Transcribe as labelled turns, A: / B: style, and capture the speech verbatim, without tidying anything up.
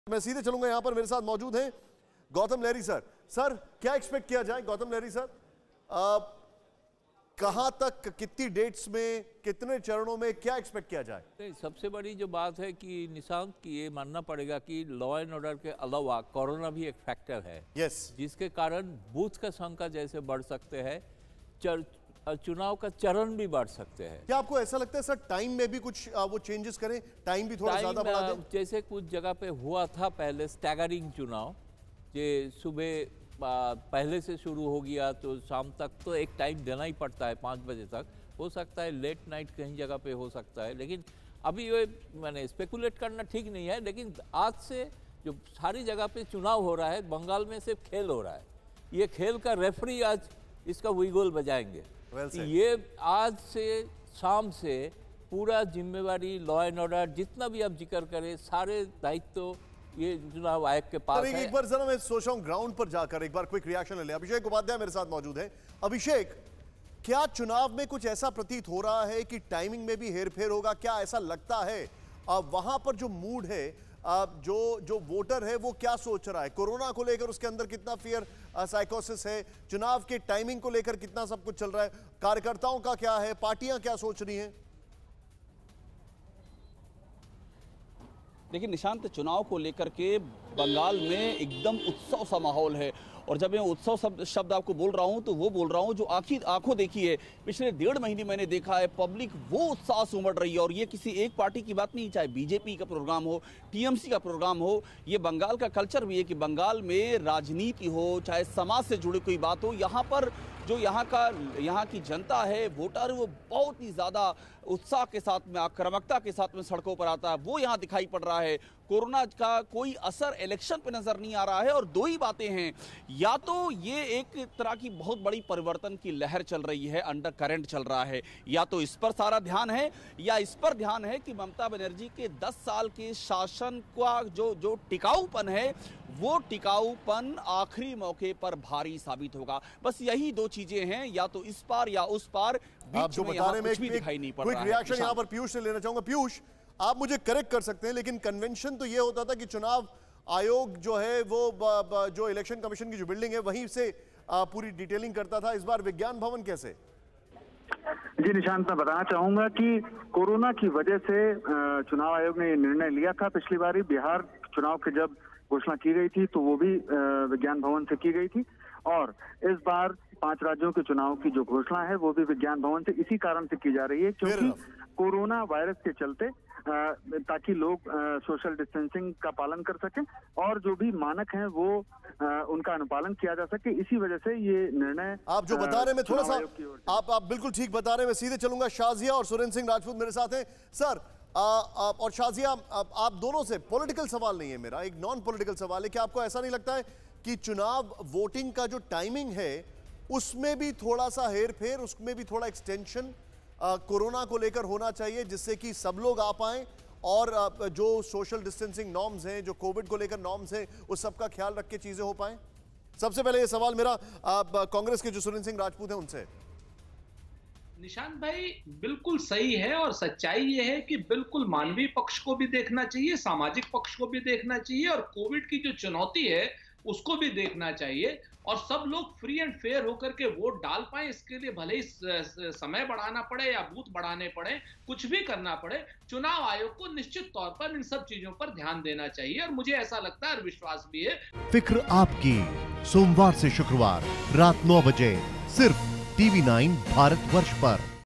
A: मैं सीधे चलूंगा, यहां पर मेरे साथ मौजूद हैं गौतम लहरी सर। सर क्या एक्सपेक्ट किया जाए गौतम लहरी सर, कहां तक, कितनी डेट्स में, कितने चरणों में क्या एक्सपेक्ट किया जाए?
B: नहीं, सबसे बड़ी जो बात है कि निशांत की ये मानना पड़ेगा कि लॉ एंड ऑर्डर के अलावा कोरोना भी एक फैक्टर है।
A: यस,
B: जिसके कारण बूथ का संख्या जैसे बढ़ सकते हैं, चुनाव का चरण भी बढ़ सकते हैं।
A: क्या आपको ऐसा लगता है सर टाइम में भी कुछ आ, वो चेंजेस करें, टाइम भी थोड़ा ज्यादा बढ़ा दें?
B: जैसे कुछ जगह पे हुआ था पहले स्टैगरिंग चुनाव, जे सुबह पहले से शुरू हो गया तो शाम तक तो एक टाइम देना ही पड़ता है, पाँच बजे तक। हो सकता है लेट नाइट कहीं जगह पे हो सकता है, लेकिन अभी ये मैंने स्पेकुलेट करना ठीक नहीं है। लेकिन आज से जो सारी जगह पे चुनाव हो रहा है, बंगाल में सिर्फ खेल हो रहा है। ये खेल का रेफरी आज इसका विगोल बजाएंगे। well ये आज से शाम से पूरा जिम्मेवारी लॉ एंड ऑर्डर जितना भी आप जिक्र करें, सारे दायित्व तो ये चुनाव आयोग के पास है।
A: एक बार जरा मैं सोच रहा हूं ग्राउंड पर जाकर एक बार क्विक रिएक्शन ले लें। अभिषेक उपाध्याय मेरे साथ मौजूद है। अभिषेक, क्या चुनाव में कुछ ऐसा प्रतीत हो रहा है कि टाइमिंग में भी हेरफेर होगा? क्या ऐसा लगता है वहां पर जो मूड है, जो जो वोटर है वो क्या सोच रहा है? कोरोना को लेकर उसके अंदर कितना फियर साइकोसिस है? चुनाव के टाइमिंग को लेकर कितना सब कुछ चल रहा है? कार्यकर्ताओं का क्या है? पार्टियां क्या सोच रही हैं?
C: देखिए निशांत, चुनाव को लेकर के बंगाल में एकदम उत्सव सा माहौल है। और जब मैं उत्सव शब्द शब्द आपको बोल रहा हूं तो वो बोल रहा हूं जो आखिर आंखों देखी है, पिछले डेढ़ महीने मैंने देखा है, पब्लिक वो उत्साह से उमड़ रही है। और ये किसी एक पार्टी की बात नहीं, चाहे बीजेपी का प्रोग्राम हो, टीएमसी का प्रोग्राम हो, ये बंगाल का कल्चर भी है कि बंगाल में राजनीति हो, चाहे समाज से जुड़ी कोई बात हो, यहाँ पर जो यहाँ का यहाँ की जनता है, वोटर, वो बहुत ही ज़्यादा उत्साह के साथ में, आक्रामकता के साथ में सड़कों पर आता है। वो यहाँ दिखाई पड़ रहा है। कोरोना का कोई असर इलेक्शन पे नजर नहीं आ रहा है। और दो ही बातें हैं, या तो ये एक तरह की बहुत बड़ी परिवर्तन की लहर चल रही है, अंडर करंट चल रहा है, या तो इस पर सारा ध्यान है, या इस पर ध्यान है कि ममता बनर्जी के दस साल के शासन का जो जो टिकाऊपन है, वो टिकाऊपन आखिरी मौके पर भारी साबित होगा। बस यही दो चीजें हैं, या तो इस पार या उस पार।
A: आप जो बता रहे हैं, कुछ भी दिखाई नहीं पड़ रहा है। रिएक्शन यहां पर पीयूष से लेना चाहूंगा। पीयूष, आप मुझे करेक्ट कर सकते हैं, लेकिन कन्वेंशन तो ये होता था कि चुनाव आयोग जो है वो ब, ब, जो इलेक्शन कमीशन की जो बिल्डिंग है वहीं से आ, पूरी डिटेलिंग करता था। इस बार विज्ञान भवन कैसे?
D: जी निशांत, मैं बताना चाहूंगा कि कोरोना की वजह से चुनाव आयोग ने ये निर्णय लिया था। पिछली बारी बिहार चुनाव के जब घोषणा की गई थी तो वो भी विज्ञान भवन से की गई थी, और इस बार पांच राज्यों के चुनाव की जो घोषणा है वो भी विज्ञान भवन से इसी कारण से की जा रही है, क्योंकि कोरोना वायरस के चलते, ताकि लोग सोशल डिस्टेंसिंग का पालन कर सकें और जो भी मानक हैं वो आ, उनका अनुपालन किया जा सके। इसी वजह से ये निर्णय
A: आप जो बता रहे हैं, मैं थोड़ा सा आप आप बिल्कुल ठीक बता रहे हैं। मैं सीधे चलूंगा, शाजिया और सुरेंद्र सिंह राजपूत मेरे साथ हैं। सर आ, आ, और शाजिया, आ, आप दोनों से पॉलिटिकल सवाल नहीं है मेरा, एक नॉन पॉलिटिकल सवाल है। क्या आपको ऐसा नहीं लगता है कि चुनाव वोटिंग का जो टाइमिंग है उसमें भी थोड़ा सा हेर फेर, उसमें भी थोड़ा एक्सटेंशन कोरोना को लेकर होना चाहिए, जिससे कि सब लोग आ पाएं और आ, जो सोशल डिस्टेंसिंग नॉर्म्स हैं, जो कोविड को लेकर नॉर्म्स हैं, उस सब का ख्याल रख के चीजें हो पाएं? सबसे पहले ये सवाल मेरा कांग्रेस के जो सुरेंद्र सिंह राजपूत हैं उनसे।
E: निशांत भाई, बिल्कुल सही है, और सच्चाई ये है कि बिल्कुल मानवीय पक्ष को भी देखना चाहिए, सामाजिक पक्ष को भी देखना चाहिए, और कोविड की जो चुनौती है उसको भी देखना चाहिए, और सब लोग फ्री एंड फेयर होकर के वोट डाल पाए। इसके लिए भले ही समय बढ़ाना पड़े या बूथ बढ़ाने पड़े, कुछ भी करना पड़े, चुनाव आयोग को निश्चित तौर पर इन सब चीजों पर ध्यान देना चाहिए, और मुझे ऐसा लगता है और विश्वास भी है।
F: फिक्र आपकी, सोमवार से शुक्रवार रात नौ बजे सिर्फ टीवी नाइन भारतवर्ष पर।